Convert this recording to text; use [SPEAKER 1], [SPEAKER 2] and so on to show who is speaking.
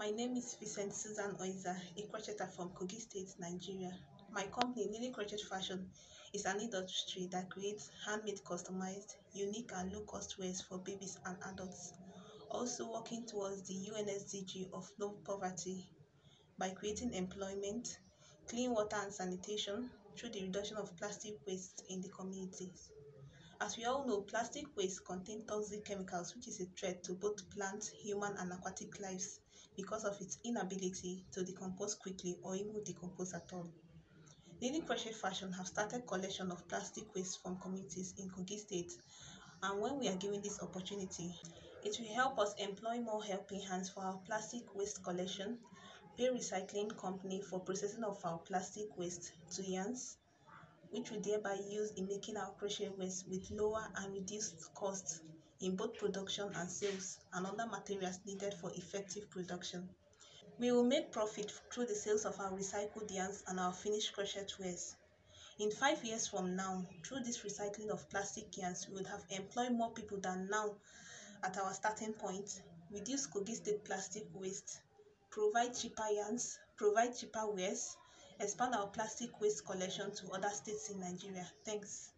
[SPEAKER 1] My name is Vincent Suzan, a crocheter from Kogi State, Nigeria. My company, Lily Crochet Fashion, is an industry that creates handmade, customized, unique and low-cost wares for babies and adults, also working towards the UNSDG of no poverty by creating employment, clean water and sanitation through the reduction of plastic waste in the communities. As we all know, plastic waste contains toxic chemicals, which is a threat to both plant, human, and aquatic lives because of its inability to decompose quickly or even decompose at all. Lily Crochet Fashion have started collection of plastic waste from communities in Kogi State, and when we are given this opportunity, it will help us employ more helping hands for our plastic waste collection, pay recycling company for processing of our plastic waste to yarns, which we thereby use in making our crochet wares with lower and reduced costs in both production and sales and other materials needed for effective production. We will make profit through the sales of our recycled yarns and our finished crochet wares. In 5 years from now, through this recycling of plastic yarns, we would have employed more people than now at our starting point, reduce Kogi State plastic waste, provide cheaper yarns, provide cheaper wares, expand our plastic waste collection to other states in Nigeria. Thanks.